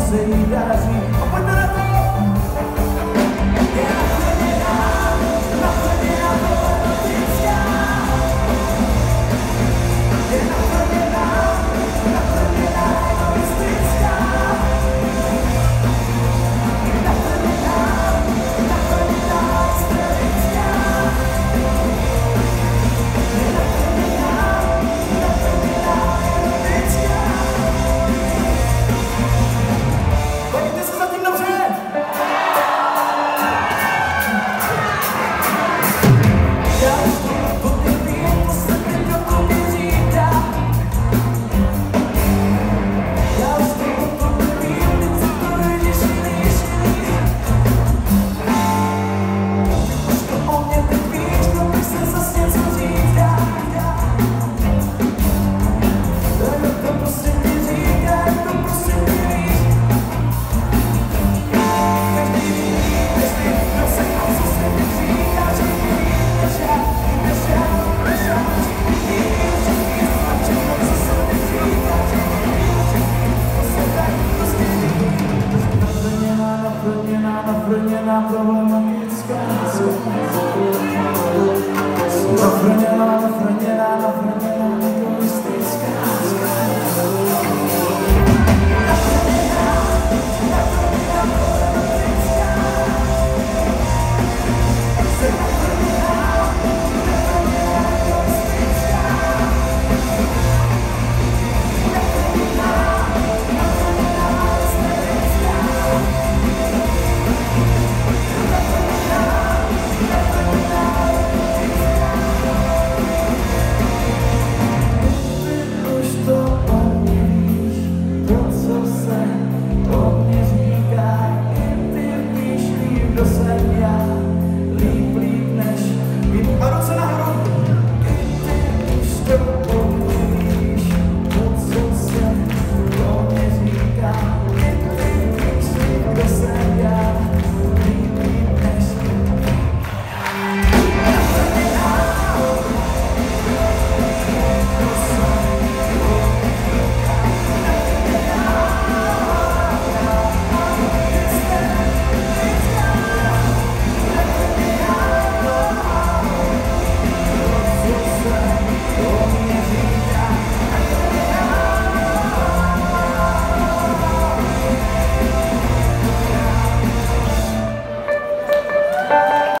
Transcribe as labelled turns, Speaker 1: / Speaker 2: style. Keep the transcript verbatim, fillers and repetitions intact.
Speaker 1: se jí daří. A pojďme na to! Je naplněná, naplněná romantická. Je naplněná, naplněná egoistická. Je naplněná, naplněná hysterická. Je naplněná, naplněná erotická. Pojďte se zatím dobře! Já už to nevím, co se teď o tobě říká. Já už to nevím, teď se to vidíš líš. Už to o mě teď víš, no bych se zas něco říká. Jak to prostě ti říká, jak to prostě ti víš. Každý ví, každý, kdo se o co se mi říká, že mi než já, než já, než já, všichni ví, všichni znám všechno, co se mi říká, že mi všichni, to se tak prostě ví. Naplněná, naplněná, naplněná problematická. Naplněná, naplněná, naplněná egoistická. Naplněná, naplněná problematická. Jsem naplněná, naplněná egoistická. Naplněná, naplněná hysterická. Naplněná, naplněná erotická. Ty už to umíš, to, co se